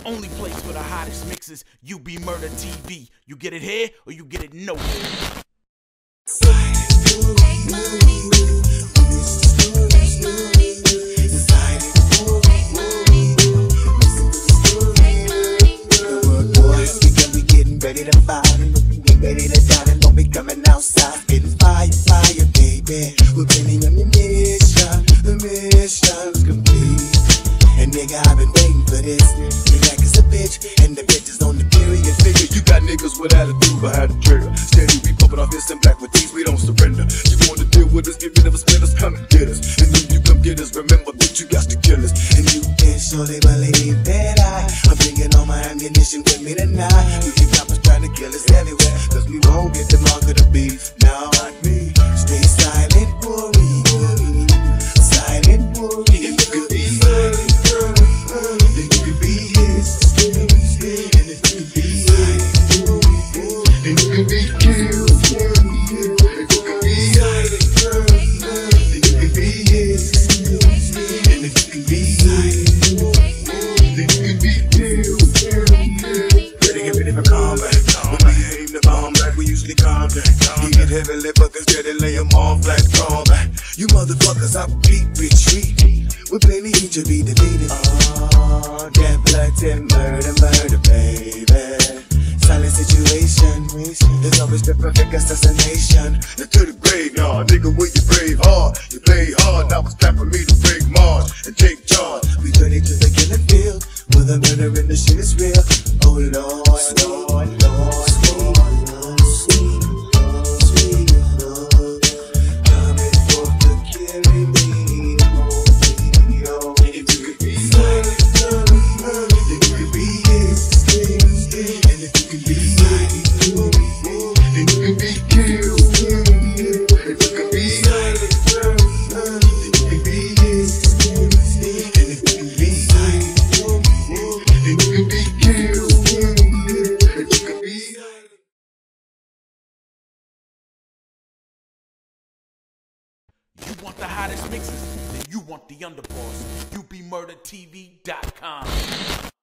only place for the hottest mixes, UBMurdaTV. You get it here or you get it nowhere. Ready to fight and get ready to die and don't be coming outside. Getting fire, fire, baby. We're planning on the mission's complete. And nigga, I've been waiting for this. You like is a bitch, and the bitch is on the period. Nigga, you got niggas with attitude behind the trigger. Steady, we pumping off this and black with these, we don't surrender. You want to deal with us, get rid of us, let us come and get us. And when you come get us, remember that you got to kill us. And you can surely believe that I'm bringing all my ammunition with me tonight. You keep coppers trying to kill us everywhere, cause we won't get the mark of the beast. Now like me, stay silent for me. Silent for me. If you could be silent for me, then you could be his. And if you could be silent for me, then you could be killed. If you could be silent for me, then you could be his. And if you could be silent for me, then you could be killed. Ready, get ready for combat. When we aim the bomb back, we usually calm down. You get heavily, but instead they lay them all flat, call back. You motherfuckers, I repeat, retreat. We plainly need to be deleted. Oh, get blood and murder, baby. Silent situation. There's always the perfect assassination. And to the grave, y'all, nigga, will you brave hard? You play hard, now it's time for me to break Mars and take charge. We ready to the killing field, where the murder and the shit is real. Oh Lord, Lord, Lord, sweet Lord, sweet Lord, sweet Lord, coming forth to carry me home. If you could be silent for me, then you could be his. And if you could be silent for me, then you could be killed. If you could be silent for me, then you could be his. And if you could be silent for me, then you could be killed. If you could be silent. You want the hottest mixes? Then you want the underboss. UBMurdaTV.com.